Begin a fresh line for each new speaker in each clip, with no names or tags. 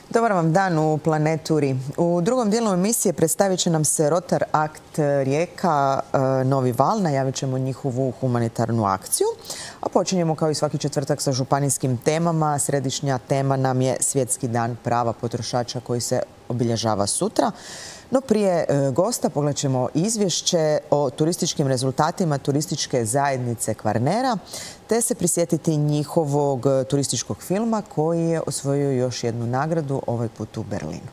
Dobar vam dan u Planeturi. U drugom dijelu emisije predstavit će nam se Rotar Akt Rijeka Novi val. Najavit ćemo njihovu humanitarnu akciju. A počinjemo kao i svaki četvrtak sa županijskim temama. Središnja tema nam je Svjetski dan prava potrošača koji se obilježava sutra. No prije gosta pogledat ćemo izvješće o turističkim rezultatima turističke zajednice Kvarnera, te se prisjetiti njihovog turističkog filma koji je osvojio još jednu nagradu, ovaj put u Berlinu.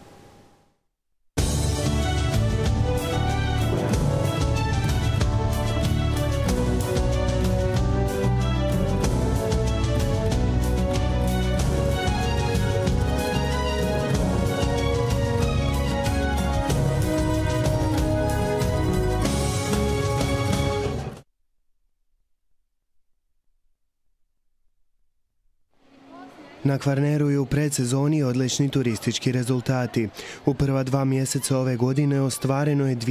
Na Kvarneru je u predsezoni odlični turistički rezultati. U prva 2 mjeseca ove godine ostvareno je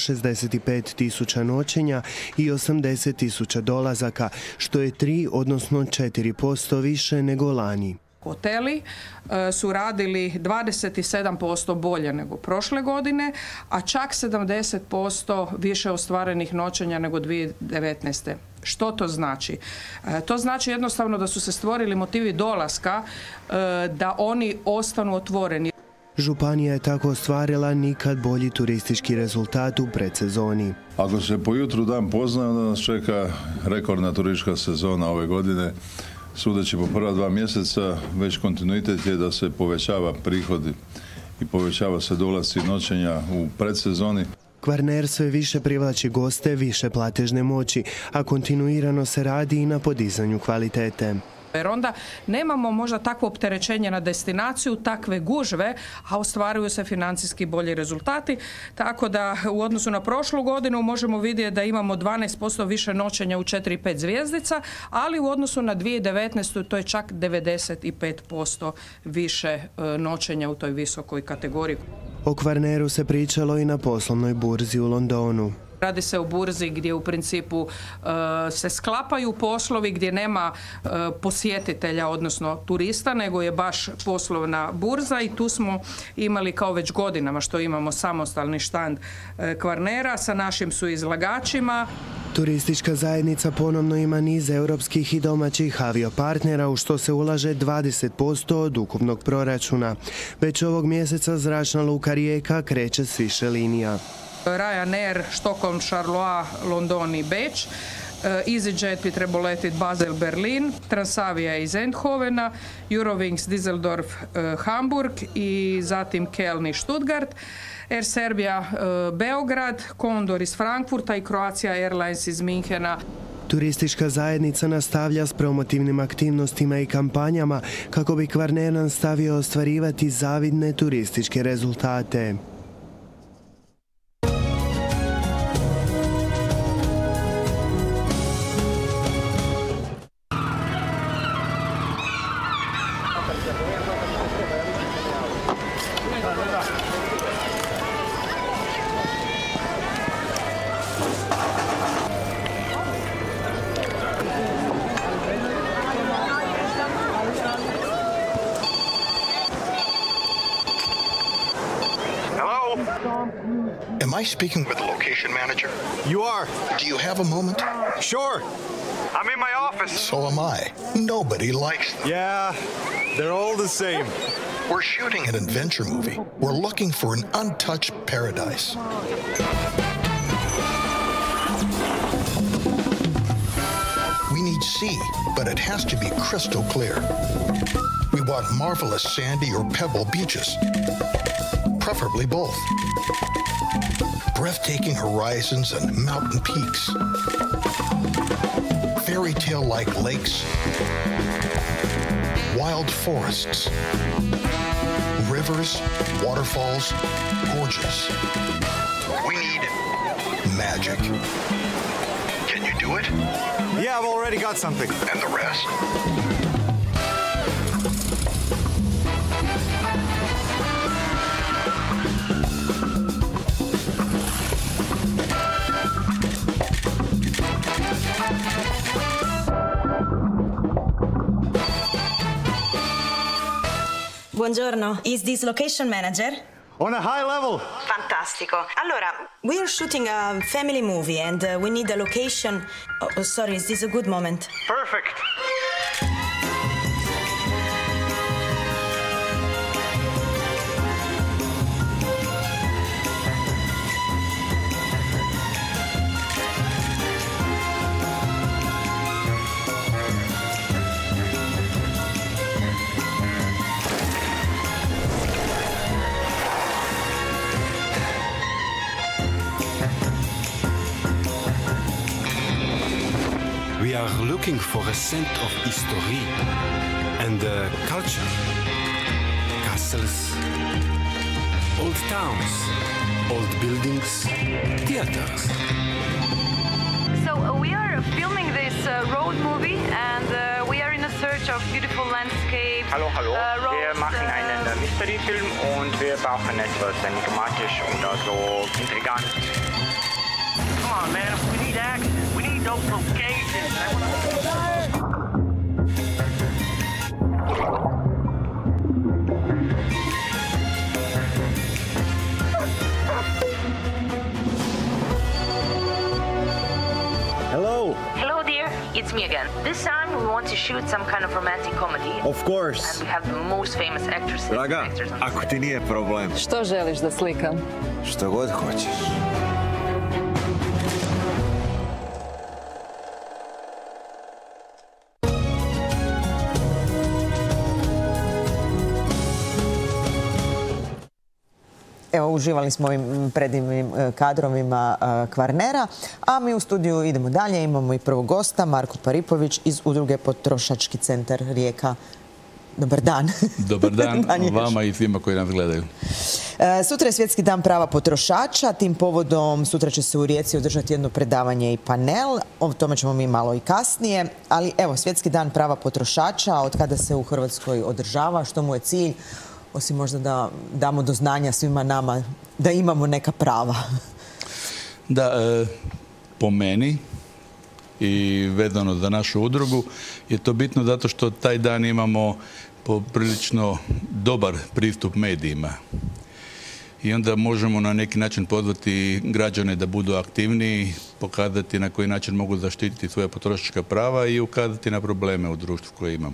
265.000 noćenja i 80.000 dolazaka, što je 3, odnosno 4% više nego lani.
Hoteli su radili 27% bolje nego prošle godine, a čak 70% više ostvarenih noćenja nego 2019. Što to znači? To znači jednostavno da su se stvorili motivi dolaska da oni ostanu otvoreni.
Županija je tako ostvarila nikad bolji turistički rezultat u predsezoni.
Ako se po jutru dan pozna, onda nas čeka rekordna turistička sezona ove godine. Sudeći po prva 2 mjeseca, već kontinuitet je da se povećava prihodi i povećava se dolasci i noćenja u predsezoni.
Kvarner sve više privlači goste, više platežne moći, a kontinuirano se radi i na podizanju kvalitete.
Jer onda nemamo možda takvo opterećenje na destinaciju, takve gužve, a ostvaruju se financijski bolji rezultati. Tako da u odnosu na prošlu godinu možemo vidjeti da imamo 12% više noćenja u 4 i 5 zvjezdica, ali u odnosu na 2019. to je čak 95% više noćenja u toj visokoj kategoriji.
O Kvarneru se pričalo i na poslovnoj burzi u Londonu.
Radi se o burzi gdje u principu se sklapaju poslovi, gdje nema posjetitelja, odnosno turista, nego je baš poslovna burza i tu smo imali kao već godinama što imamo samostalni štand Kvarnera sa našim su izlagačima.
Turistička zajednica ponovno ima niz europskih i domaćih aviopartnera u što se ulaže 20% od ukupnog proračuna. Već ovog mjeseca zračna luka Rijeka kreće s više linija.
Ryanair, Stockholm, Charleroi, London i Beč. EasyJet bi trebao letiti Basel, Berlin, Transavia iz Eindhovena, Eurowings, Düsseldorf, Hamburg i zatim Köln i Stuttgart. Air Serbia, Beograd, Condor iz Frankfurta i Croatia Airlines iz Minhena.
Turistička zajednica nastavlja s promotivnim aktivnostima i kampanjama kako bi Kvarner nastavio ostvarivati zavidne turističke rezultate.
Am I speaking with the location manager?
You are.
Do you have a moment?
Sure. I'm in my office.
So am I. Nobody likes them.
Yeah, they're all the same.
We're shooting an adventure movie. We're looking for an untouched paradise. We need sea, but it has to be crystal clear. We want marvelous sandy or pebble beaches. Preferably both. Breathtaking horizons and mountain peaks. Fairy tale-like lakes. Wild forests. Rivers, waterfalls, gorges. We need magic. Can you do it?
Yeah, I've already got something.
And the rest?
Buongiorno. Is this location manager?
On a high level.
Fantastico. Allora, we are shooting a family movie and we need a location. Oh, sorry, is this a good moment?
Perfect.
We are looking for a scent of history and culture. Castles, old towns, old buildings, theaters.
So we are filming this road movie and we are in a search of beautiful landscapes.
Hallo, hallo. Wir
Roads,
machen einen Mystery-Film und wir brauchen etwas enigmatisch oder so intrigant.
Come on, man. We need action. We need those locations.
Hello.
Hello, dear. It's me again. This time we want to shoot some kind of romantic comedy.
Of course.
And we have the most famous actresses and
Draga,
actors on the
ako
set.
ti nije problem,
Što želiš da slikam?
što god hoćeš.
Evo, uživali smo ovim predivnim kadrovima Kvarnera, a mi u studiju idemo dalje. Imamo i prvog gosta, Marko Paripović iz udruge Potrošački centar Rijeka. Dobar dan.
Dobar dan vama i svima koji nas gledaju.
Sutra je Svjetski dan prava potrošača. Tim povodom sutra će se u Rijeci održati jedno predavanje i panel. O tome ćemo mi malo i kasnije. Ali evo, Svjetski dan prava potrošača, od kada se u Hrvatskoj održava, što mu je cilj? Osim možda da damo do znanja svima nama da imamo neka prava.
Da, po meni i vezano za našu udrugu je to bitno zato što taj dan imamo poprilično dobar pristup medijima. I onda možemo na neki način pozvati građane da budu aktivniji, pokazati na koji način mogu zaštititi svoja potrošačka prava i ukazati na probleme u društvu koje imamo.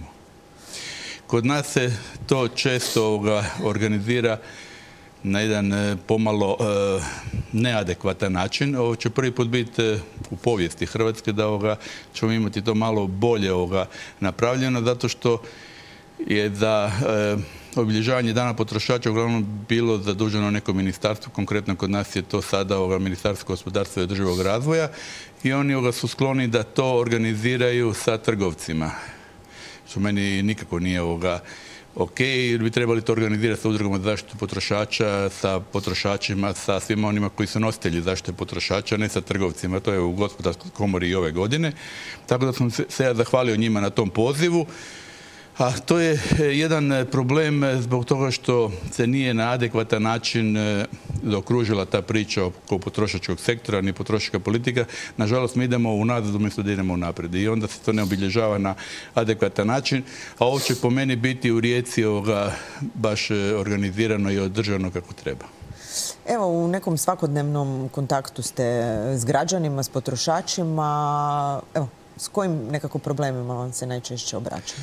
Kod nas se to često organizira na jedan pomalo neadekvatan način. Ovo će prvi put biti u povijesti Hrvatske da ćemo imati to malo bolje napravljeno, zato što je za obilježavanje Dana potrošača uglavnom bilo zaduženo neko ministarstvo. Konkretno kod nas je to sada Ministarstvo gospodarstva i održivog razvoja i oni su skloni da to organiziraju sa trgovcima. Što meni nikako nije ok, jer bi trebali to organizirati sa udrugama za zaštitu potrošača, sa potrošačima, sa svima onima koji su nositelji zaštite potrošača, ne sa trgovcima. To je u Gospodarskoj komori i ove godine. Tako da sam se ja zahvalio njima na tom pozivu. A to je jedan problem zbog toga što se nije na adekvatan način zaokružila ta priča oko potrošačkog sektora, ni potrošačka politika. Nažalost, mi idemo unazad umjesto da idemo unaprijed. I onda se to ne obilježava na adekvatan način. A ovo će po meni biti u Rijeci baš organizirano i održano kako treba.
Evo, u nekom svakodnevnom kontaktu ste s građanima, s potrošačima. Evo, s kojim nekako problemima vam se najčešće obraćaju?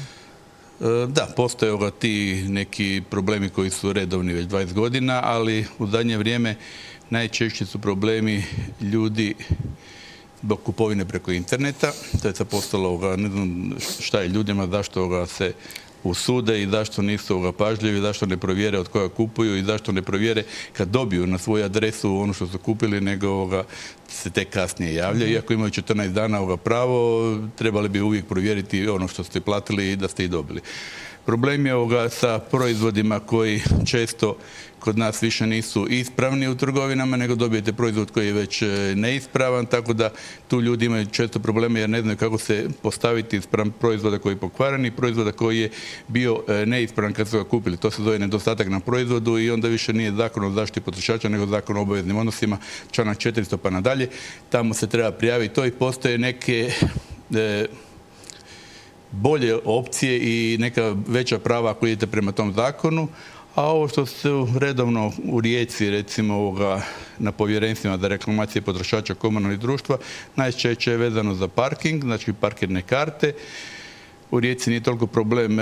Da, postoje ti neki problemi koji su redovni već 20 godina, ali u zadnje vrijeme najčešći su problemi ljudi zbog kupovine preko interneta. To je sad postalo, ne znam šta je ljudima, zašto se usude i zašto nisu pažljivi, zašto ne provjere od koga kupuju i zašto ne provjere kad dobiju na svoju adresu ono što su kupili, nego se tek kasnije javlja. Iako imaju 14 dana pravo, trebali bi uvijek provjeriti ono što ste platili i da ste i dobili. Problem je sa proizvodima koji često kod nas više nisu ispravni u trgovinama, nego dobijete proizvod koji je već neispravan, tako da tu ljudi imaju često probleme jer ne znaju kako se postaviti spram proizvoda koji je pokvaren i proizvoda koji je bio neispravan kad su ga kupili. To se zove nedostatak na proizvodu i onda više nije Zakon o zaštiti potrošača, nego Zakon o obaveznim odnosima, članak 400 pa nadalje. Tamo se treba prijaviti to i postoje neke bolje opcije i neka veća prava ako idete prema tom zakonu. A ovo što su redovno u Rijeci, recimo na povjerenstvima za reklamacije potrošača komunalnih društva, najčešće je vezano za parking, znači parkirne karte. U Rijeci nije toliko problem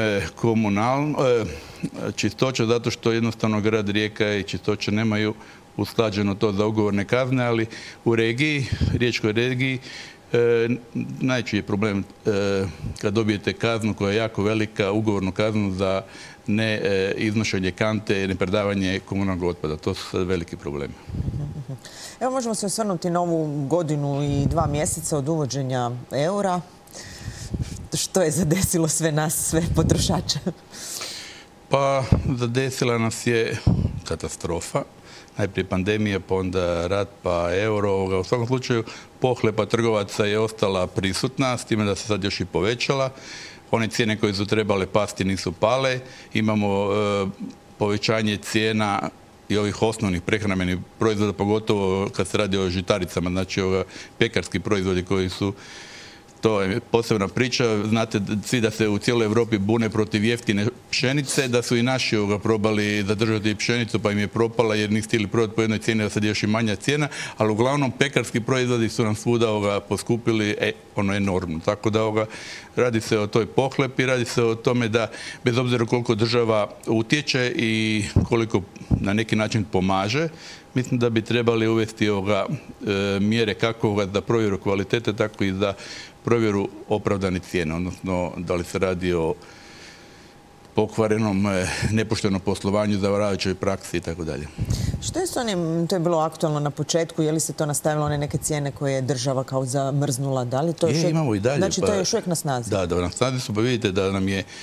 čistoća, zato što jednostavno grad Rijeka i čistoća nemaju usklađeno to za ugovorne kazne, ali u regiji, riječkoj regiji, najčešći je problem kad dobijete kaznu koja je jako velika, ugovornu kaznu za ne iznošenje kante i nepredavanje komunalnog otpada. To su sad veliki problemi.
Evo možemo se osvrnuti na ovu godinu i 2 mjeseca od uvođenja eura. Što je zadesilo sve nas, sve potrošače?
Pa zadesila nas je katastrofa. Najprije pandemija, pa onda rat, pa euro. U svakom slučaju pohlepa trgovaca je ostala prisutna, s time da se sad još i povećala. One cijene koje su trebale pasti nisu pale. Imamo povećanje cijena i ovih osnovnih prehrambenih proizvoda, pogotovo kad se radi o žitaricama, znači pekarski proizvodi koji su, to je posebna priča. Znate svi da se u cijeloj Europi bune protiv jeftine pšenice, da su i naši probali zadržati pšenicu pa im je propala jer nisu htjeli prodati po jednoj cijeni, da sad je još i manja cijena, ali uglavnom pekarski proizvodi su nam svuda poskupili enormno. Tako da radi se o toj pohlepi, radi se o tome da bez obzira koliko država utječe i koliko na neki način pomaže, mislim da bi trebali uvesti mjere kako za provjeru kvalitete, tako i za provjeru opravdane cijene, odnosno da li se radi o pokvarenom, nepoštenom poslovanju, zavaravajućoj praksi i tako dalje.
Što je s onim, to je bilo aktualno na početku, je li se to nastavilo one neke cijene koje je država kao zamrznula? Da li to još
imamo i dalje.
Znači to je još uvijek na snazi?
Da, na snazi su, pa vidite da nam je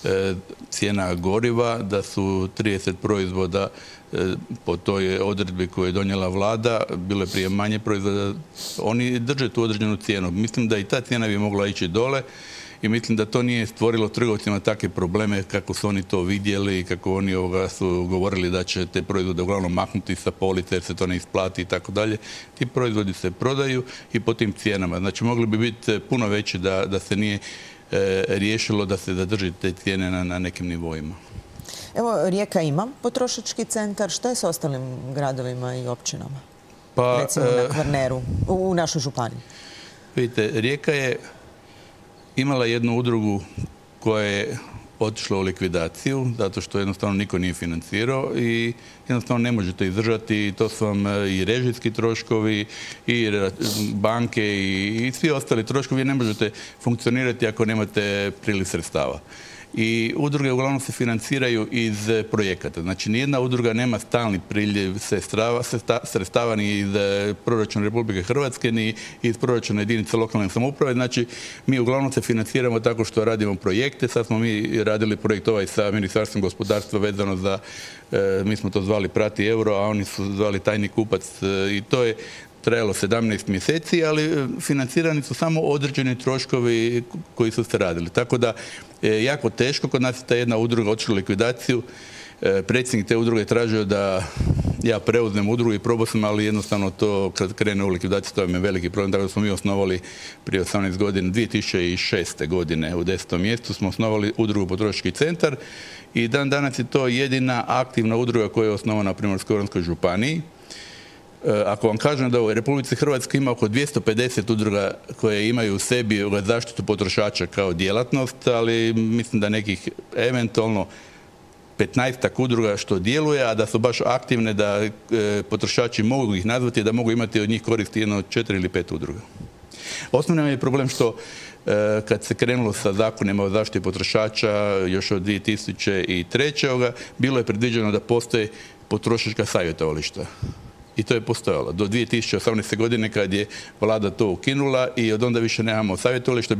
cijena goriva, da su 30 proizvoda po toj odredbi koju je donijela vlada, bilo je prije manje proizvoda, oni drže tu određenu cijenu. Mislim da i ta cijena bi mogla ići dole i mislim da to nije stvorilo trgovcima takve probleme kako su oni to vidjeli i kako oni su govorili da će te proizvode uglavnom maknuti sa police jer se to ne isplati i tako dalje. Ti proizvodi se prodaju i po tim cijenama. Znači mogli bi biti puno veći da se nije riješilo da se zadrži te cijene na nekim nivoima.
Evo, Rijeka ima potrošački centar. Što je s ostalim gradovima i općinama? Recimo na Kvarneru, u našoj županiji.
Vidite, Rijeka je imala jednu udrugu koja je otišla u likvidaciju, zato što jednostavno niko nije financirao i jednostavno ne možete izdržati. To su vam i režijski troškovi, i banke, i svi ostali troškovi. Ne možete funkcionirati ako nemate priliv sredstava. I udruge uglavnom se financiraju iz projekata. Znači, nijedna udruga nema stalni priljev sredstava ni iz proračuna Republike Hrvatske, ni iz proračuna jedinice lokalne samouprave. Znači, mi uglavnom se financiramo tako što radimo projekte. Sad smo mi radili projekt sa Ministarstvom gospodarstva vezano za, mi smo to zvali Prati euro, a oni su zvali Tajni kupac i to je trajalo 17 mjeseci, ali financirani su samo određeni troškovi koji su se radili. Tako da je jako teško. Kod nas je ta jedna udruga otišla u likvidaciju. Predsjednik te udruge je tražio da ja preuzmem udrugu i probao sam, ali jednostavno to kad krene u likvidaciju to je veliki problem. Tako da smo mi osnovali prije 18 godina, 2006. godine u 10. mjesecu smo osnovali udrugu Potrošački centar i dan danas je to jedina aktivna udruga koja je osnovana u Primorsko-goranskoj županiji. Ako vam kažem da u Republici Hrvatskoj ima oko 250 udruga koje imaju u sebi zaštitu potrošača kao djelatnost, ali mislim da nekih eventualno 15 udruga što djeluje, a da su baš aktivne, da potrošači mogu ih nazvati, da mogu imati od njih koristi jedno od 4 ili 5 udruga. Osnovni je problem što kad se krenulo sa zakonima o zaštiti potrošača još od 2003. bilo je predviđeno da postoje potrošačka savjetovališta. I to je postojalo. Do 2018. godine kad je vlada to ukinula i od onda više nemamo savjetovališta,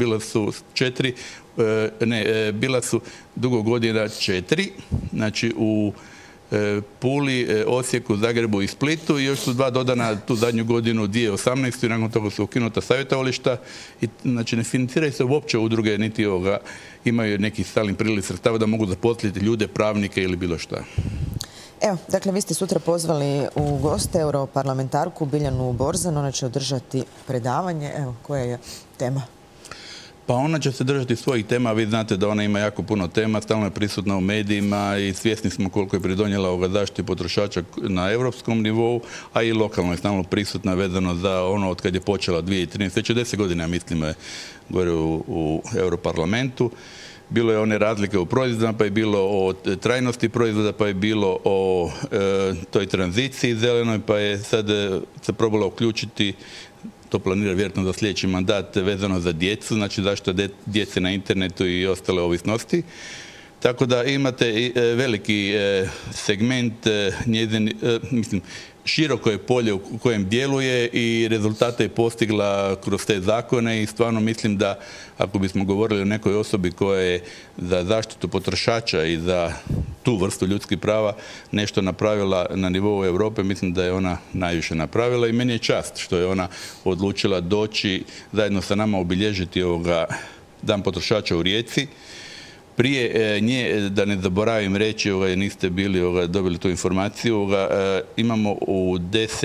bila su dugo godina 4, znači u Puli, Osijeku, Zagrebu i Splitu i još su 2 dodana tu zadnju godinu 2018. i nakon toga su ukinuta savjetovališta i znači ne financiraju se uopće udruge niti imaju neki stalni priliv sredstava da mogu zaposliti ljude, pravnike ili bilo šta.
Evo, dakle, vi ste sutra pozvali u goste europarlamentarku Biljanu Borzan. Ona će održati predavanje. Evo, koja je tema?
Pa ona će se držati svojih tema, vi znate da ona ima jako puno tema, stalno je prisutna u medijima i svjesni smo koliko je pridonijela ovoga zaštiti potrošača na europskom nivou, a i lokalno je stalno prisutna vezano za ono od kad je počela 2013. Već 10 godina, mislim, je gore u Europarlamentu. Bilo je one razlike u proizvodima, pa je bilo o trajnosti proizvoda, pa je bilo o toj tranziciji zelenoj, pa je sad se probalo uključiti, to planira vjerojatno za sljedeći mandat, vezano za djecu, znači zaštita djece na internetu i ostale ovisnosti. Tako da imate veliki segment njezin, mislim, široko je polje u kojem djeluje i rezultate je postigla kroz te zakone i stvarno mislim da ako bismo govorili o nekoj osobi koja je za zaštitu potrošača i za tu vrstu ljudskih prava nešto napravila na nivou Europe, mislim da je ona najviše napravila i meni je čast što je ona odlučila doći zajedno sa nama obilježiti ovoga Dan potrošača u Rijeci. Prije nje, da ne zaboravim reći, niste bili dobili tu informaciju, imamo u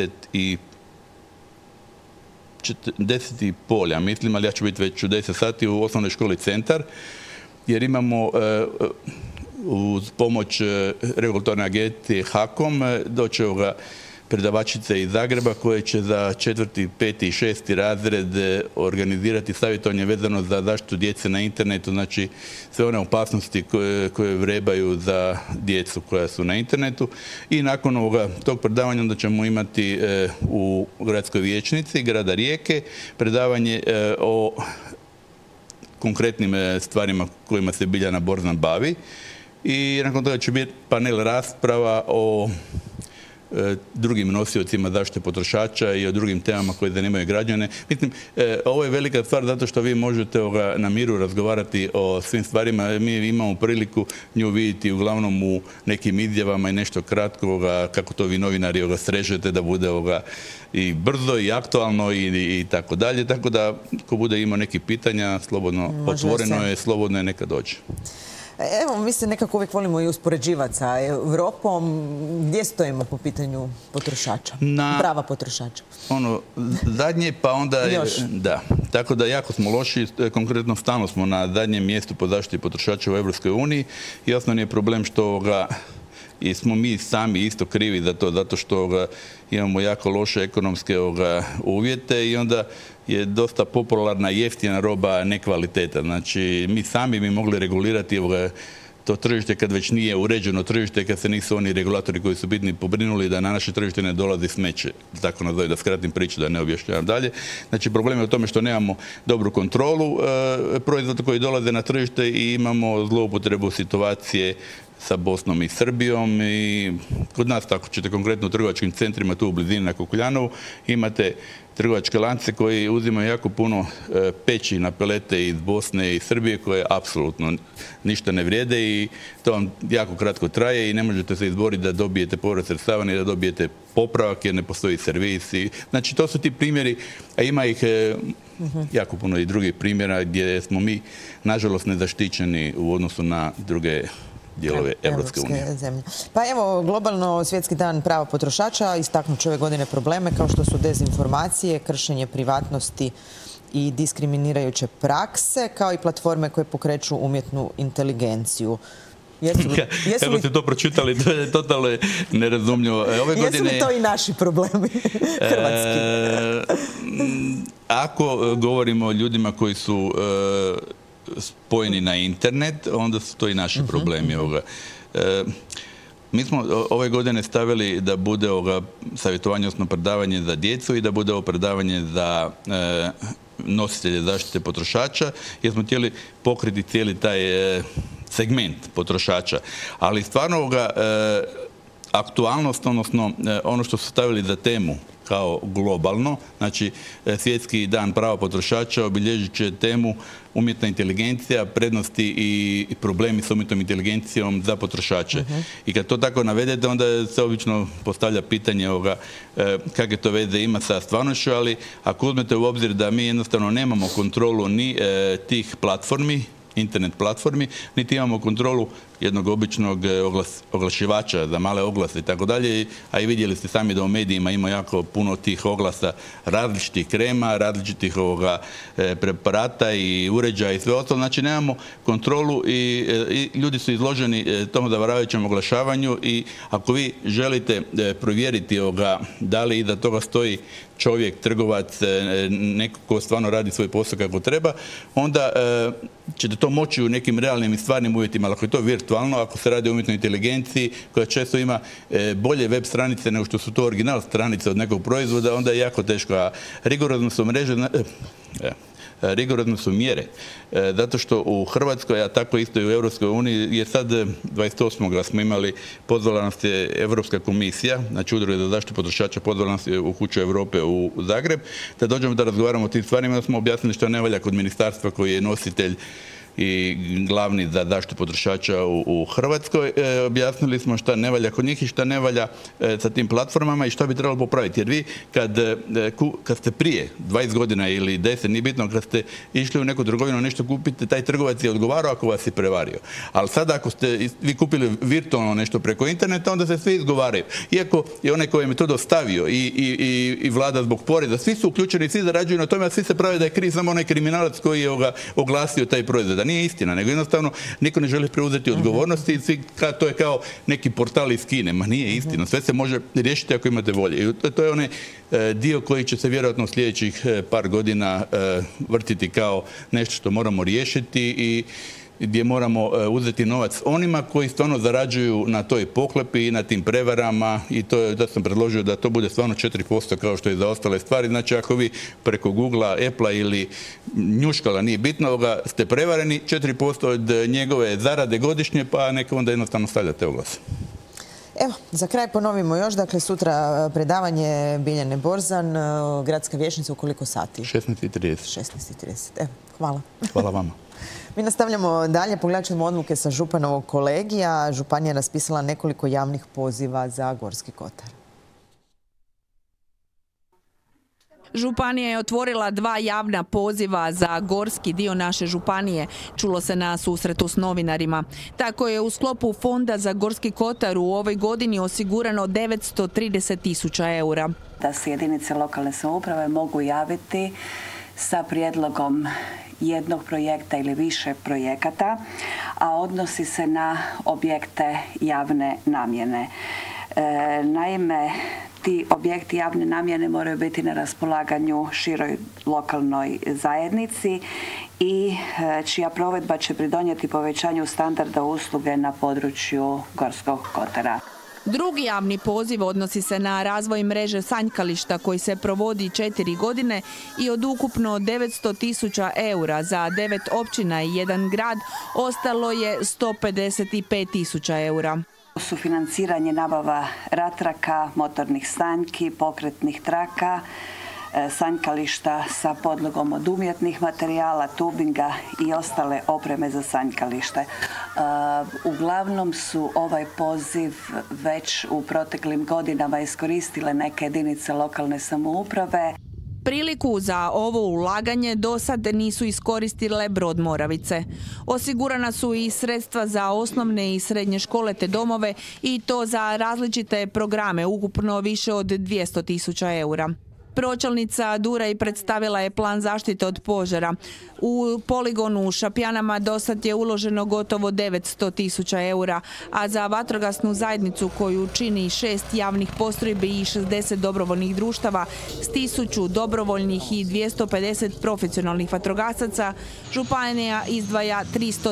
10:30, ja mislim, ali ja ću biti već u 10 sati u osnovnoj školi Centar, jer imamo uz pomoć regulatorne agencije HAKOM doći predavačice iz Zagreba koje će za 4., 5. i 6. razred organizirati savjetovanje vezano za zaštitu djece na internetu, znači sve one opasnosti koje vrebaju za djecu koja su na internetu. I nakon tog predavanja onda ćemo imati u gradskoj vijećnici grada Rijeke predavanje o konkretnim stvarima kojima se Biljana Borzan bavi. I nakon toga će biti panel rasprava o drugim nosiocima zaštite potrošača i o drugim temama koje zanimaju građane. Mislim, ovo je velika stvar zato što vi možete na miru razgovarati o svim stvarima. Mi imamo priliku nju vidjeti uglavnom u nekim izjavama i nešto kratko kako to vi novinari srežete da bude i brzo i aktualno i tako dalje. Tako da ko bude imao neki pitanja, slobodno, otvoreno je, slobodno je, neka dođe.
Evo, mi se nekako uvijek volimo i uspoređivati sa Europom. Gdje stojimo po pitanju potrošača? Prava potrošača.
Zadnje, pa onda...
Još.
Da. Tako da jako smo loši. Konkretno stalno smo na zadnjem mjestu po zaštiti potrošača u Europskoj uniji. I osnovni je problem što i smo mi sami isto krivi za to, zato što imamo jako loše ekonomske uvjete i onda je dosta popularna jeftina roba nekvaliteta. Znači, mi sami bi mogli regulirati to tržište kad već nije uređeno tržište, kad se nisu oni regulatori koji su bitni pobrinuli da na naše tržište ne dolazi smeće. Tako nazove, da skratim priču, da ne objašnjavam dalje. Znači, problem je u tome što nemamo dobru kontrolu proizvoda koji dolaze na tržište i imamo zloupotrebu situacije sa Bosnom i Srbijom i kod nas, tako ćete konkretno u trgovačkim centrima tu u blizini na Kukuljanovu, imate trgovačke lance koji uzimaju jako puno peći na pelete iz Bosne i Srbije koje apsolutno ništa ne vrijede i to vam jako kratko traje i ne možete se izboriti da dobijete povrat sredstava ni da dobijete popravak jer ne postoji servis. Znači to su ti primjeri, a ima ih jako puno i drugih primjera gdje smo mi nažalost nezaštićeni u odnosu na druge dijelove Europske unije.
Pa evo, globalno svjetski dan prava potrošača istaknut će ove godine probleme kao što su dezinformacije, kršenje privatnosti i diskriminirajuće prakse, kao i platforme koje pokreću umjetnu inteligenciju.
Kako ste to pročitali, to je totalno nerazumljivo.
Jesu li to i naši problemi hrvatski?
Ako govorimo o ljudima koji su spojeni na internet, onda su to i naši problemi. Mi smo ove godine stavili da bude savjetovanje, odnosno predavanje za djecu i da bude ovo predavanje za nositelje zaštite potrošača, jer smo htjeli pokriti cijeli taj segment potrošača. Ali stvarno aktualnost, odnosno ono što su stavili za temu kao globalno, znači svjetski dan prava potrošača obilježit će temu umjetna inteligencija, prednosti i problemi s umjetnom inteligencijom za potrošače. I kad to tako navedete, onda se obično postavlja pitanje kakve to veze ima sa stvarnošću, ali ako uzmete u obzir da mi jednostavno nemamo kontrolu ni tih platformi, internet platformi, niti imamo kontrolu jednog običnog oglašivača za male oglase i tako dalje, a i vidjeli ste sami da u medijima ima jako puno tih oglasa, različitih krema, različitih preparata i uređaja i sve ostalo. Znači nemamo kontrolu i ljudi su izloženi tomu zavaravajućem oglašavanju i ako vi želite provjeriti da li iza toga stoji čovjek, trgovac, neko ko stvarno radi svoj posao kako treba, onda ćete to moći u nekim realnim i stvarnim uvjetima, ali ako je to virtualno, ako se radi o umjetnoj inteligenciji koja često ima bolje web stranice nego što su to original stranice od nekog proizvoda, onda je jako teško. A rigorozno su mreže, rigorozno su mjere. Zato što u Hrvatskoj, a tako isto i u Europskoj uniji, je sad 28. smo imali, pozvala nas je Europska komisija, znači Udruga za zaštitu potrošača, pozvala nas je u Kuću Europe u Zagreb, da dođemo da razgovaramo o tim stvarima, da smo objasnili što ne valja kod ministarstva koji je nositelj i glavni za zaštitu potrošača u Hrvatskoj. Objasnili smo šta ne valja kod njih i šta ne valja sa tim platformama i šta bi trebalo popraviti. Jer vi kad ste prije 20 godina ili 10, nije bitno, kad ste išli u neku trgovinu nešto kupiti, taj trgovac je odgovarao ako vas je prevario. Ali sada ako ste vi kupili virtualno nešto preko interneta, onda se svi izgovaraju. Iako je onaj koji je to dostavio i vlada zbog poreza, svi su uključeni, svi zarađuju na tome, a svi se prave da je kriv samo onaj kriminalac koji je oglasio taj proizvod. Nije istina, nego jednostavno niko ne želi preuzeti odgovornosti i to je kao neki portal iz Kine. Ma nije istina. Sve se može riješiti ako imate volje. I to je onaj dio koji će se vjerojatno u sljedećih par godina vrtiti kao nešto što moramo riješiti i gdje moramo uzeti novac onima koji stvarno zarađuju na toj pohlepi i na tim prevarama i to je da sam predložio da to bude stvarno 4% kao što je za ostale stvari. Znači ako vi preko Googlea, Applea ili njuškala, nije bitno, ste prevareni 4% od njegove zarade godišnje, pa neka onda jednostavno stavljate oglas.
Evo, za kraj ponovimo još, dakle sutra predavanje Biljane Borzan, gradska vijećnica, u koliko sati?
16:30.
16:30. Evo, hvala.
Hvala vama.
Mi nastavljamo dalje, pogledat ćemo odluke sa županovog kolegija. Županija je raspisala nekoliko javnih poziva za Gorski kotar.
Županija je otvorila 2 javna poziva za gorski dio naše županije, čulo se na susretu s novinarima. Tako je u sklopu Fonda za Gorski kotar u ovoj godini osigurano 930.000 eura.
Da se jedinice lokalne samouprave mogu javiti sa prijedlogom jednog projekta ili više projekata, a odnosi se na objekte javne namjene. Naime, ti objekti javne namjene moraju biti na raspolaganju široj lokalnoj zajednici i čija provedba će pridonijeti povećanju standarda usluge na području Gorskog kotara.
Drugi javni poziv odnosi se na razvoj mreže sanjkališta koji se provodi 4 godine i od ukupno 900.000 eura za 9 općina i 1 grad ostalo je 155.000 eura.
Sufinanciranje nabava ratraka, motornih sanjki, pokretnih traka, sanjkališta sa podlogom od umjetnih materijala, tubinga i ostale opreme za sanjkalište. Uglavnom su ovaj poziv već u proteklim godinama iskoristile neke jedinice lokalne samouprave.
Priliku za ovo ulaganje do sad nisu iskoristile Brod Moravice. Osigurana su i sredstva za osnovne i srednje škole te domove i to za različite programe, ukupno više od 200.000 eura. Pročelnica Duraj predstavila je plan zaštite od požara. U poligonu u Šapjanama dosad je uloženo gotovo 900.000 eura, a za vatrogasnu zajednicu koju čini 6 javnih postrojbi i 60 dobrovoljnih društava s 1000 dobrovoljnih i 250 profesionalnih vatrogasaca, županija izdvaja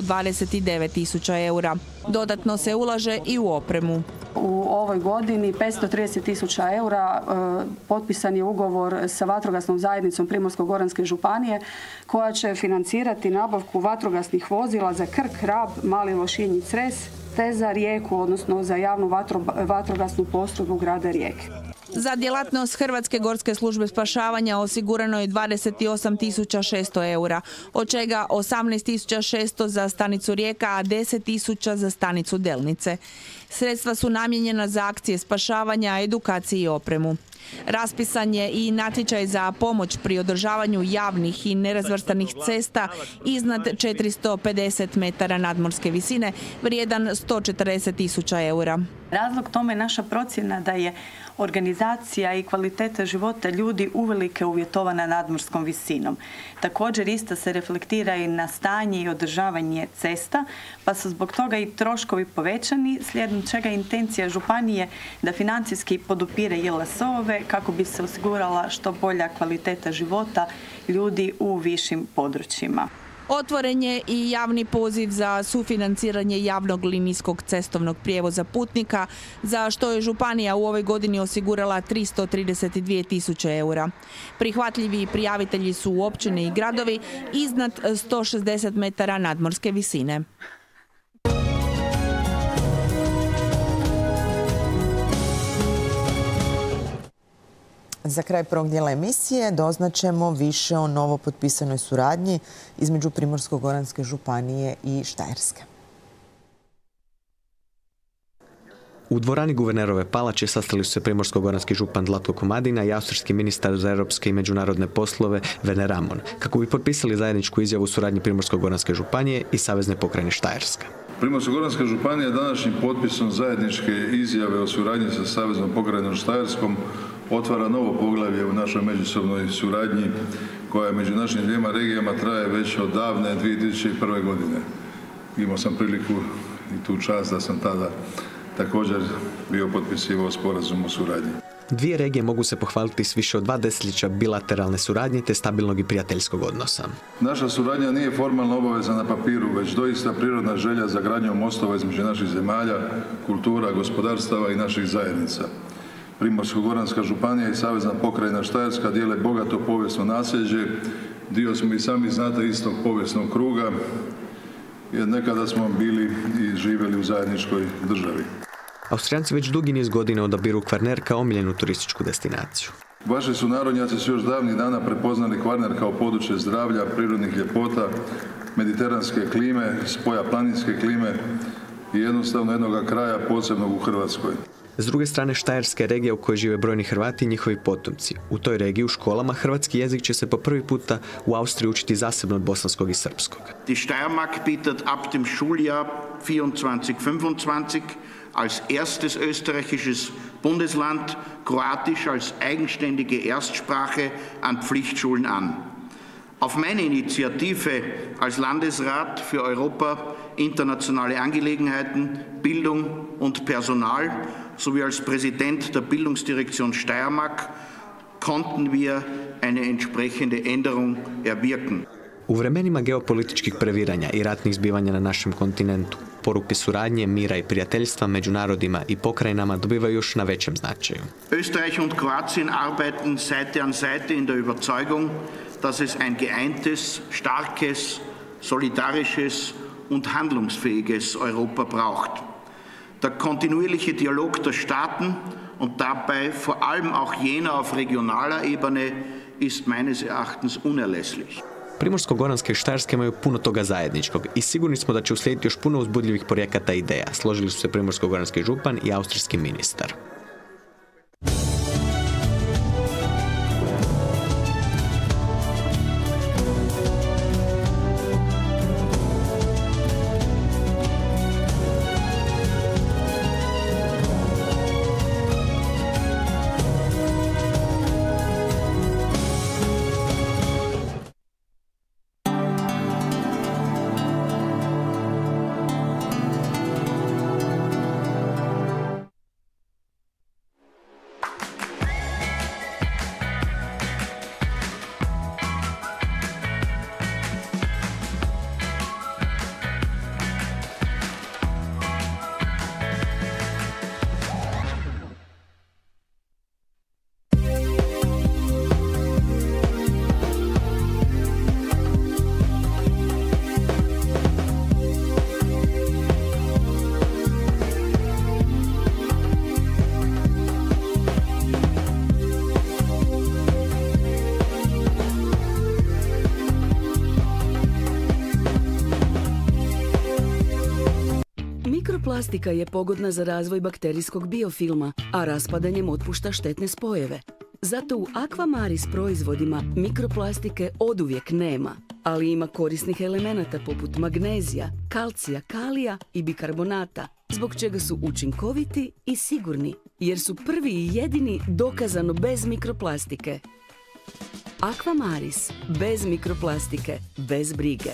329.000 eura. Dodatno se ulaže i u opremu.
U ovoj godini 530.000 eura potpisan je ugovor sa vatrogasnom zajednicom Primorsko-goranske županije koja će financirati nabavku vatrogasnih vozila za Krk, Rab, Mali Lošinj i Cres te za Rijeku, odnosno za javnu vatrogasnu postrojbu grada Rijeke.
Za djelatnost Hrvatske gorske službe spašavanja osigurano je 28.600 eura, od čega 18.600 za stanicu Rijeka, a 10.000 za stanicu Delnice. Sredstva su namijenjena za akcije spašavanja, edukaciju i opremu. Raspisan je i natječaj za pomoć pri održavanju javnih i nerazvrstanih cesta iznad 450 metara nadmorske visine, vrijedan 140.000 eura.
Razlog tome je naša procjena da je organizacija i kvaliteta života ljudi uvelike uvjetovana nadmorskom visinom. Također ista se reflektira i na stanje i održavanje cesta, pa su zbog toga i troškovi povećani, slijedom čega je intencija županije da financijski podupire JLS-ove kako bi se osigurala što bolja kvaliteta života ljudi u višim područjima.
Otvoren je i javni poziv za sufinanciranje javnog linijskog cestovnog prijevoza putnika, za što je županija u ovoj godini osigurala 332.000 eura. Prihvatljivi prijavitelji su općine i gradovi iznad 160 metara nadmorske visine.
Za kraj prvog dijela emisije doznaćemo više o novo potpisanoj suradnji između Primorsko-goranske županije i Štajerske.
U dvorani guvernerove palače sastali su se primorsko-goranski župan Zlatko Komadina i austrijski ministar za europske i međunarodne poslove Werner Amon, kako bi potpisali zajedničku izjavu o suradnji Primorsko-goranske županije i Savezne pokrajine Štajerska.
Primorsko-goranska županija današnjim potpisom zajedničke izjave o suradnji sa Saveznom pokrajinom Štajerskom otvara novo poglavlje u našoj međusobnoj suradnji koja među našim dvijema regijama traje već od davne 2001. godine. Imao sam priliku i tu čast da sam tada također bio potpisivao sporazum o suradnji.
Dvije regije mogu se pohvaliti s više od 2 desetljeća bilateralne suradnje te stabilnog i prijateljskog odnosa.
Naša suradnja nije formalna obaveza na papiru, već doista prirodna želja za gradnjom mostova između naših zemalja, kultura, gospodarstava i naših zajednica. Primorsko-goranska županija i Savezna pokrajina Štajerska dijele bogato povijesno nasljeđe, dio smo i sami znate istog povijesnog kruga, jer nekada smo bili i živjeli u zajedničkoj državi.
Austrijanci već dugi niz godina odabiru Kvarner kao omiljenu turističku destinaciju.
Vaši sunarodnjaci su još davnih dana prepoznali Kvarner kao područje zdravlja, prirodnih ljepota, mediteranske klime, spoja planinske klime i jednostavno jednoga kraja posebnog u Hrvatskoj.
S druge strane, Štajerska je regija u kojoj žive brojni Hrvati i njihovi potomci. U toj regiji u školama hrvatski jezik će se po prvi puta u Austriji učiti zasebno od bosanskog i srpskog.
Die Steiermark bietet ab dem Schuljahr 24/25 als erstes österreichisches Bundesland Kroatisch als eigenständige Erstsprache an Pflichtschulen an. Auf meine Initiative als Landesrat für Europa, internationale Angelegenheiten, Bildung und Personal sowie als Präsident der Bildungsdirektion Steiermark konnten wir eine entsprechende Änderung erwirken.
U vremenima geopolitičkih previranja i ratnih zbivanja na našem kontinentu, poruke suradnje, mira i prijateljstva među narodima i pokrajinama dobivaju još na većem značaju.
Österreich und Kroatien arbeiten Seite an Seite in der Überzeugung, dass es ein geeintes, starkes, solidarisches und handlungsfähiges Europa braucht. Der kontinuierliche Dialog der Staaten und dabei vor allem auch jener auf regionaler Ebene ist meines Erachtens unerlässlich.
Primorsko-goranske i Štajerske imaju puno toga zajedničkog i sigurni smo da će uslijediti još puno uzbudljivih projekata i ideja. Složili su se primorsko-goranski župan i austrijski ministar.
Mikroplastika je pogodna za razvoj bakterijskog biofilma, a raspadanjem otpušta štetne spojeve. Zato u Aquamaris proizvodima mikroplastike oduvijek nema, ali ima korisnih elemenata poput magnezija, kalcija, kalija i bikarbonata, zbog čega su učinkoviti i sigurni, jer su prvi i jedini dokazano bez mikroplastike. Aquamaris, bez mikroplastike, bez brige.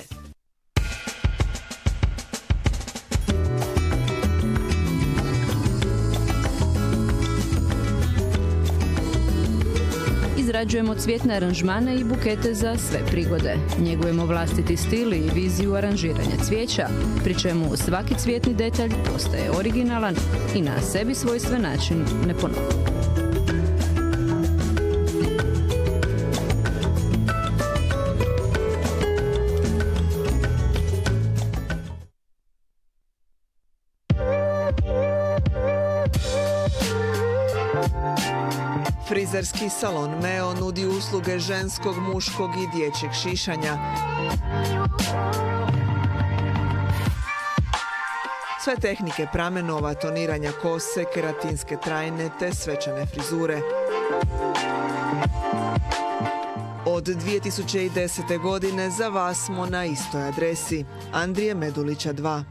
Izrađujemo cvjetne aranžmane i bukete za sve prigode. Njegujemo vlastiti stil i viziju aranžiranja cvijeća, pri čemu svaki cvjetni detalj postaje originalan i na sebi svojstven način ne ponovi.
Frizerski salon Meo nudi usluge ženskog, muškog i dječjeg šišanja. Sve tehnike pramenova, toniranja kose, keratinske trajne te svečane frizure. Od 2010. godine za vas smo na istoj adresi. Andrije Medulića 2.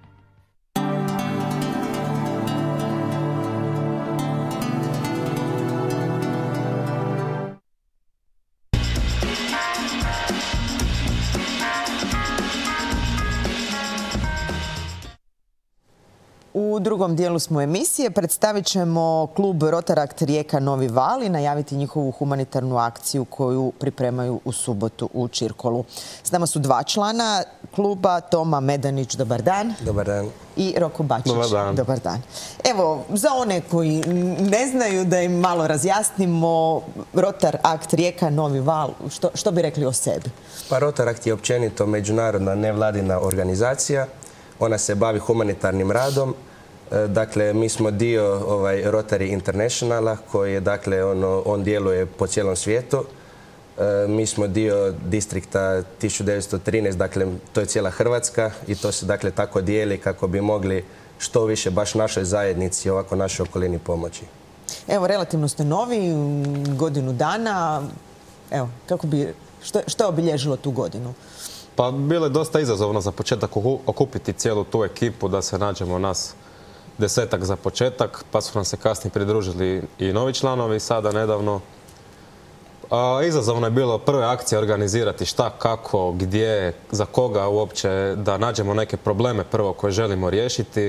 U drugom dijelu smo emisije. Predstavit ćemo klub Rotaract Rijeka Novi Val i najaviti njihovu humanitarnu akciju koju pripremaju u subotu u Čirkolu. S nama su dva člana kluba, Toma Medanić, dobar dan.
Dobar dan.
I Roko Bačić.
Dobar dan.
Dobar dan. Evo, za one koji ne znaju, da im malo razjasnimo, Rotaract Rijeka Novi Val, što bi rekli o sebi?
Pa Rotaract je općenito međunarodna nevladina organizacija. Ona se bavi humanitarnim radom. Dakle, mi smo dio Rotary Internationala koji je, dakle, on djeluje po cijelom svijetu. Mi smo dio distrikta 1913, dakle, to je cijela Hrvatska i to se, dakle, tako dijeli kako bi mogli što više baš našoj zajednici, ovako našoj okolini pomoći.
Evo, relativno ste novi, godinu dana. Evo, što je obilježilo tu godinu?
Pa bilo je dosta izazovno za početak okupiti cijelu tu ekipu, da se nađemo nas 10-ak za početak, pa su nam se kasnije pridružili i novi članovi sada nedavno. Izazovno je bilo prve akcije organizirati šta, kako, gdje, za koga uopće, da nađemo neke probleme prvo koje želimo riješiti,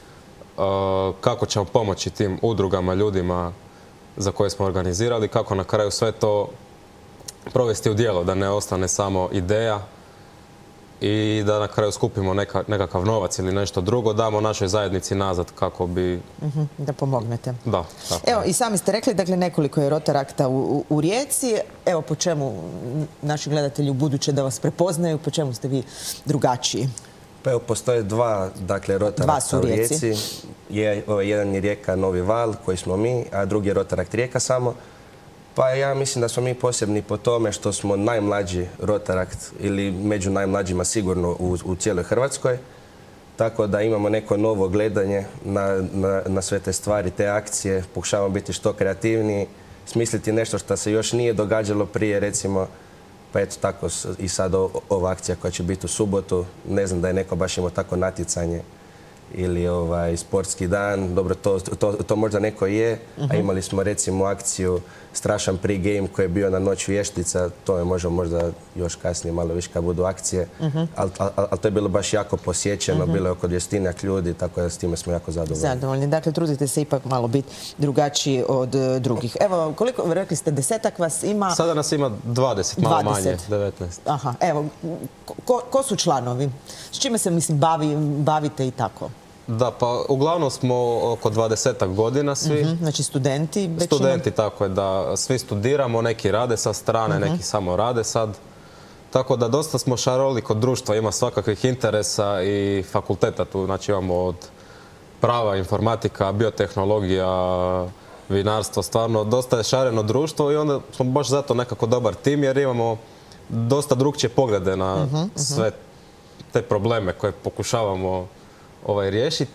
kako ćemo pomoći tim udrugama, ljudima za koje smo organizirali, kako na kraju sve to provesti u djelo, da ne ostane samo ideja i da na kraju skupimo nekakav novac ili nešto drugo, damo našoj zajednici nazad kako bi...
Da pomognete.
Da.
Evo, i sami ste rekli, dakle, nekoliko je Rotaracta u Rijeci. Evo, po čemu naši gledatelji u buduće da vas prepoznaju, po čemu ste vi drugačiji?
Pa evo, postoje dva, dakle, Rotaracta u Rijeci. Jedan je Rijeka Novi Val, koji smo mi, a drugi je Rotaract Rijeka samo. Pa ja mislim da smo mi posebni po tome što smo najmlađi Rotaract ili među najmlađima sigurno u cijeloj Hrvatskoj. Tako da imamo neko novo gledanje na sve te stvari, te akcije. Pokušavamo biti što kreativniji, smisliti nešto što se još nije događalo prije, recimo. Pa eto tako i sad ova akcija koja će biti u subotu. Ne znam da je neko baš imao tako natjecanje ili sportski dan. Dobro, to možda neko je, a imali smo recimo akciju strašan pre-game koji je bio na noć vještica, to je možda još kasnije malo više kad budu akcije, ali to je bilo baš jako posjećeno, bilo je oko 200 ljudi, tako da s time smo jako zadovoljni.
Zadovoljni, dakle trudite se ipak malo biti drugačiji od drugih. Evo, koliko, rekli ste, 10-ak vas ima?
Sada nas ima 20, malo manje, 19.
Aha, evo, ko su članovi? S čime se, mislim, bavite i tako?
Da, pa uglavnom smo oko 20 godina svi.
Znači studenti većinom?
Studenti, tako je, da svi studiramo, neki rade sa strane, neki samo rade sad. Tako da dosta smo šaroliko društva, ima svakakvih interesa i fakulteta tu. Znači imamo od prava, informatika, biotehnologija, vinarstvo, stvarno dosta je šareno društvo i onda smo baš zato nekako dobar tim jer imamo dosta drukčije poglede na sve te probleme koje pokušavamo
riješiti.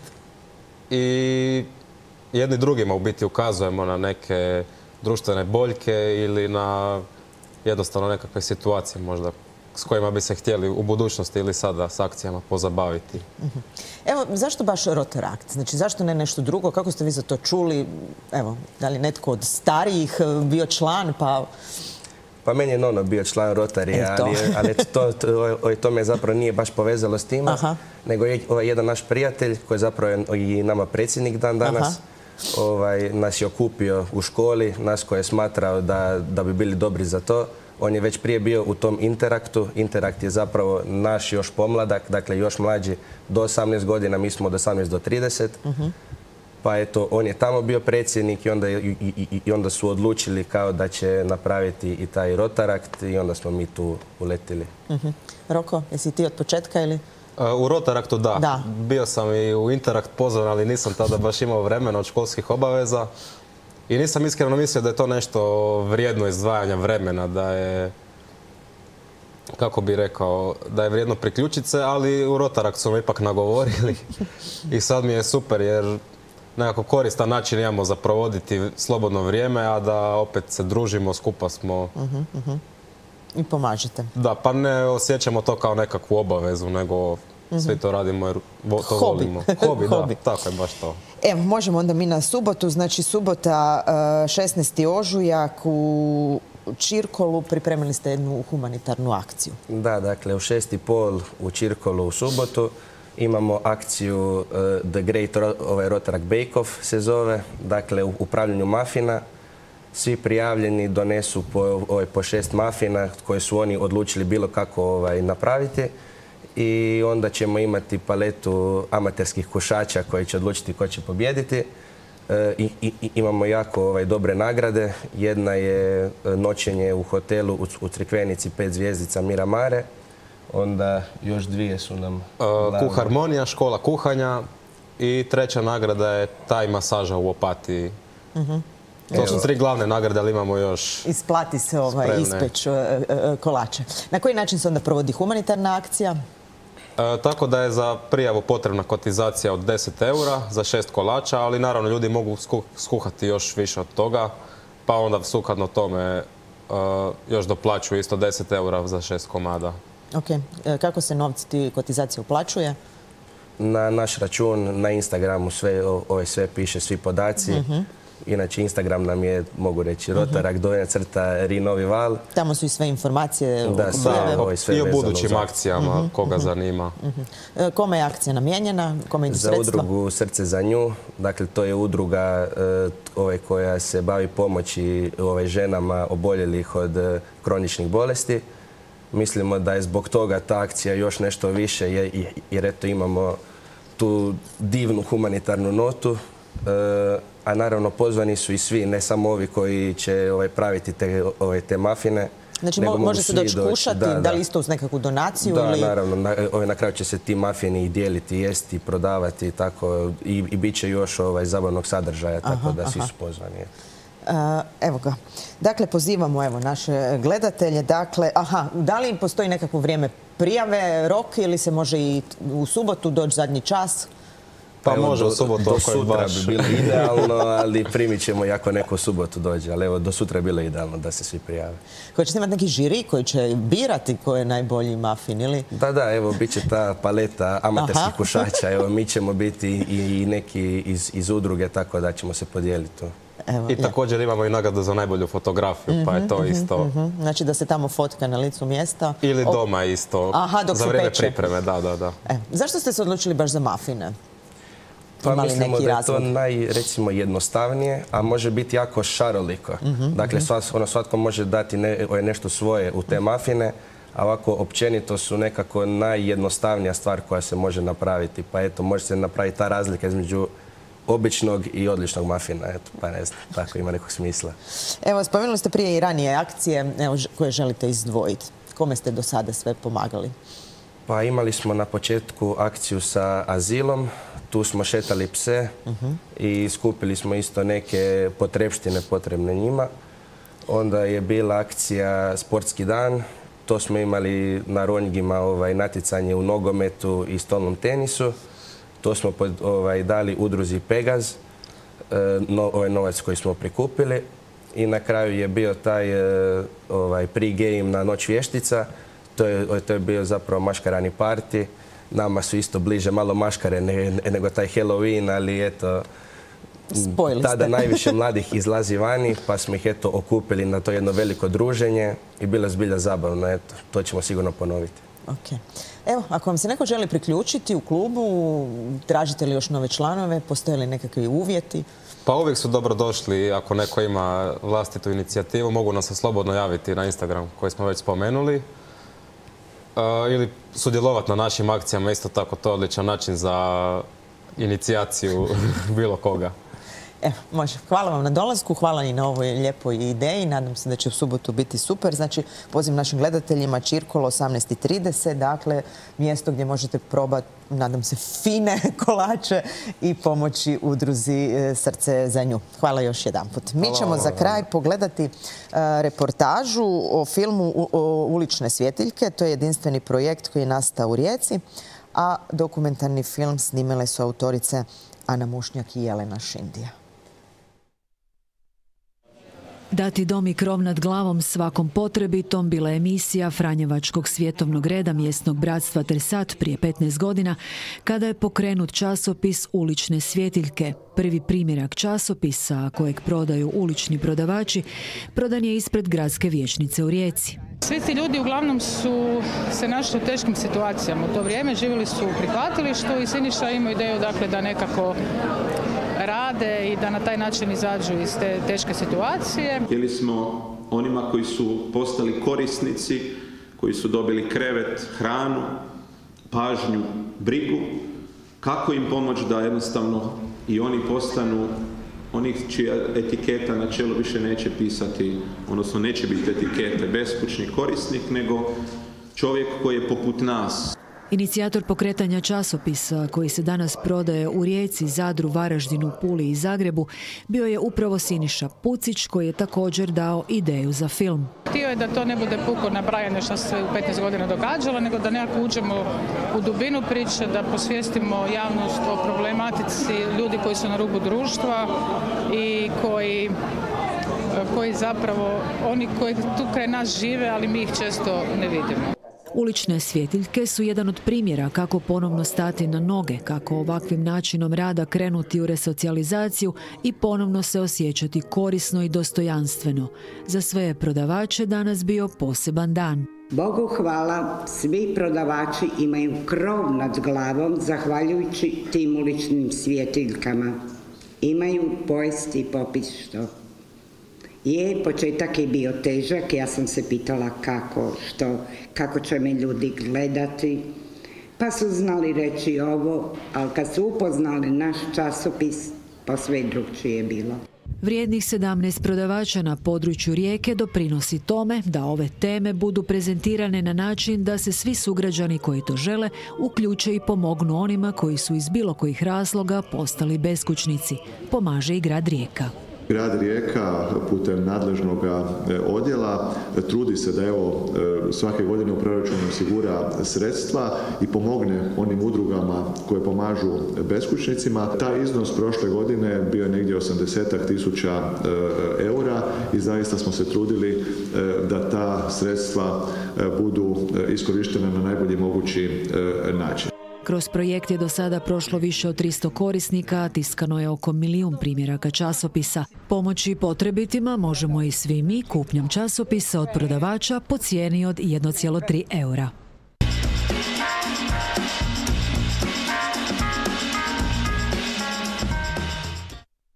I jedni drugima u biti ukazujemo na neke društvene boljke ili na jednostavno nekakve situacije možda s kojima bi se htjeli u budućnosti ili sada s akcijama pozabaviti.
Evo, zašto baš Rotaract? Znači, zašto ne nešto drugo? Kako ste vi za to čuli? Evo, da li netko od starijih bio član, pa...
Pa meni je Nono bio član Rotarija, ali to me zapravo nije baš povezalo s time, nego je jedan naš prijatelj, koji je zapravo i nama predsjednik dan danas, nas je okupio u školi, nas koji je smatrao da bi bili dobri za to. On je već prije bio u tom Interaktu. Interakt je zapravo naš još pomladak, dakle još mlađi do 18 godina, mi smo od 18 do 30. Pa eto, on je tamo bio predsjednik i onda su odlučili kao da će napraviti i taj Rotarakt i onda smo mi tu uletili.
Roko, jesi ti od početka ili?
U Rotaraktu da. Bio sam i u Interakt pozvan, ali nisam tada baš imao vremena od školskih obaveza. I nisam iskreno mislio da je to nešto vrijedno izdvajanja vremena, da je, kako bi rekao, da je vrijedno priključiti se, ali u Rotarakt su me ipak nagovorili. I sad mi je super jer nekako koristan način imamo za provoditi slobodno vrijeme, a da opet se družimo, skupa smo.
I pomažete.
Da, pa ne osjećamo to kao nekakvu obavezu, nego svi to radimo jer to volimo. Hobi, da, tako je baš to.
Evo, možemo onda mi na subotu. Znači, subota 16. ožujak u Čirkolu pripremili ste jednu humanitarnu akciju.
Da, dakle, u 6:30 u Čirkolu u subotu imamo akciju The Great Rotaract Bake Off se zove, dakle u upravljanju mafina. Svi prijavljeni donesu po 6 mafina koje su oni odlučili bilo kako napraviti i onda ćemo imati paletu amaterskih kušača koji će odlučiti ko će pobijediti. Imamo jako dobre nagrade. Jedna je noćenje u hotelu u Crikvenici 5 zvjezdica Miramare. Onda još dvije su nam...
Kuharmonija, škola kuhanja i treća nagrada je taj masaža u Opatiji. To su 3 glavne nagrade, ali imamo još...
Isplati se ispeć kolače. Na koji način se onda provodi humanitarna akcija?
Tako da je za prijavu potrebna kotizacija od 10 eura za 6 kolača, ali naravno ljudi mogu skuhati još više od toga, pa onda sukladno tome još doplaćuju isto 10 eura za 6 komada.
Ok. Kako se novci ti kotizacije uplaćuje?
Na naš račun, na Instagramu sve piše, svi podaci. Inače, Instagram nam je, mogu reći, Rotarakt_Ri Novi Val.
Tamo su i sve informacije.
I o budućim akcijama, koga zanima.
Kome je akcija namijenjena? Kome idu sredstva?
Za udrugu Srce za nju. Dakle, to je udruga koja se bavi pomoći ženama oboljelih od kroničnih bolesti. Mislimo da je zbog toga ta akcija još nešto više, jer eto imamo tu divnu humanitarnu notu. A naravno pozvani su i svi, ne samo ovi koji će praviti te mafine.
Znači može se doći kušati, da li isto uz nekakvu donaciju?
Da, naravno. Na kraju će se ti mafini i dijeliti, jesti, prodavati i bit će još zabavnog sadržaja, tako da svi su pozvani.
Evo ga. Dakle, pozivamo naše gledatelje. Dakle, da li postoji nekakvo vrijeme prijave, rok ili se može i u subotu doći zadnji čas?
Pa može u subotu, do sutra bi bilo idealno, ali primit ćemo ako neko u subotu dođe. Ali evo, do sutra je bilo idealno da se svi prijave.
Hoćete imati neki žiri koji će birati ko je najbolji mafin ili?
Da, evo, bit će ta paleta amaterskih kušača. Evo, mi ćemo biti i neki iz udruge, tako da ćemo se podijeliti to.
I također imamo i nagradu za najbolju fotografiju, pa je to isto.
Znači da se tamo fotka na licu mjesta.
Ili doma isto, za vrijeme pripreme, da.
Zašto
ste se odlučili baš za mafine?
Pa mislimo da je to recimo, jednostavnije, a može biti jako šaroliko. Dakle, svatko može dati nešto svoje u te mafine, a ovako općenito su nekako najjednostavnija stvar koja se može napraviti. Pa eto, može se napraviti ta razlika između običnog i odličnog mafina. Eto, pa ne znam, tako ima nekog smisla.
Evo, spomenuli ste prije i ranije akcije koje želite izdvojiti. Kome ste do sada sve pomagali?
Pa imali smo na početku akciju sa azilom. Tu smo šetali pse i skupili smo isto neke potrepštine potrebne njima. Onda je bila akcija Sportski dan. To smo imali na Ronjgima natjecanje u nogometu i stolnom tenisu. To smo dali udruzi Pegaz, ovaj novac koji smo prikupili. I na kraju je bio taj pre-game na Noć vještica. To je bio zapravo maškarani party. Nama su isto bliže malo maškare nego taj Halloween, ali eto, tada najviše mladih izlazi vani, pa smo ih eto okupili na to jedno veliko druženje i bilo je zbilja zabavno. Eto, to ćemo sigurno ponoviti.
Evo, ako vam se neko želi priključiti u klubu, tražite li još nove članove, postoje li nekakvi uvjeti?
Pa uvijek su dobro došli. Ako neko ima vlastitu inicijativu, mogu nas se slobodno javiti na Instagram koji smo već spomenuli. Ili sudjelovati na našim akcijama, isto tako to je odličan način za inicijaciju bilo koga.
Evo, može. Hvala vam na dolasku, hvala i na ovoj lijepoj ideji. Nadam se da će u subotu biti super. Znači, poziv našim gledateljima Čirkolo 18:30, dakle, mjesto gdje možete probati, nadam se, fine kolače i pomoći udruzi Srce za nju. Hvala još jedanput. Mi ćemo za kraj pogledati reportažu o filmu Ulične svjetiljke. To je jedinstveni projekt koji je nastao u Rijeci, a dokumentarni film snimile su autorice Ana Mušnjak i Jelena Šindija.
Dati dom i krov nad glavom svakom potrebitom bila emisija Franjevačkog svjetovnog reda mjesnog bratstva Trsat prije 15 godina, kada je pokrenut časopis Ulične svjetiljke. Prvi primjerak časopisa, kojeg prodaju ulični prodavači, prodan je ispred gradske vijećnice u Rijeci.
Svi ti ljudi uglavnom su se našli u teškim situacijama. U to vrijeme živjeli su u prihvatilištu i Siniša ima ideju da nekako rade i da na taj način izađu iz te teške situacije.
Htjeli smo onima koji su postali korisnici, koji su dobili krevet, hranu, pažnju, brigu, kako im pomoći da jednostavno i oni postanu onih čija etiketa na čelu više neće pisati, odnosno neće biti etikete beskućni korisnik, nego čovjek koji je poput nas.
Inicijator pokretanja časopisa, koji se danas prodaje u Rijeci, Zadru, Varaždinu, Puli i Zagrebu, bio je upravo Siniša Pucić, koji je također dao ideju za film.
Htio je da to ne bude puko nabrajanje što se u 15 godina događalo, nego da nekako uđemo u dubinu priče, da posvijestimo javnost o problematici ljudi koji su na rubu društva i koji zapravo, oni koji tu kraj nas žive, ali mi ih često ne vidimo.
Ulične svjetiljke su jedan od primjera kako ponovno stati na noge, kako ovakvim načinom rada krenuti u resocijalizaciju i ponovno se osjećati korisno i dostojanstveno. Za sve prodavače danas bio poseban dan.
Bogu hvala, svi prodavači imaju krov nad glavom zahvaljujući tim uličnim svjetiljkama. Imaju pojesti i popiti što. Početak je bio težak, ja sam se pitala kako će me ljudi gledati, pa su znali reći ovo, ali kad su upoznali naš časopis, pa sve drugčije je bilo.
Vrijednih 17 prodavača na području Rijeke doprinosi tome da ove teme budu prezentirane na način da se svi sugrađani koji to žele uključe i pomognu onima koji su iz bilo kojih razloga postali beskućnici. Pomaže i grad Rijeka.
Grad Rijeka putem nadležnog odjela trudi se da svake godine u proračunu osigura sredstva i pomogne onim udrugama koje pomažu beskućnicima. Taj iznos prošle godine bio je negdje 80.000 eura i zaista smo se trudili da ta sredstva budu iskorištena na najbolji mogući način.
Kroz projekt je do sada prošlo više od 300 korisnika, tiskano je oko 1 milijun primjeraka časopisa. Pomoći potrebitima možemo i svi mi kupnjom časopisa od prodavača po cijeni od 1,3 eura.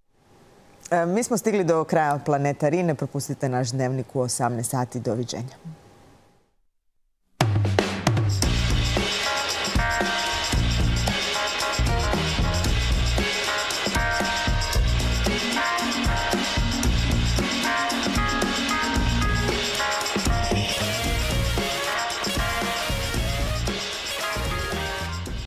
Mi smo stigli do kraja Planeta Ri, ne propustite naš dnevnik u 18 sati. Doviđenja.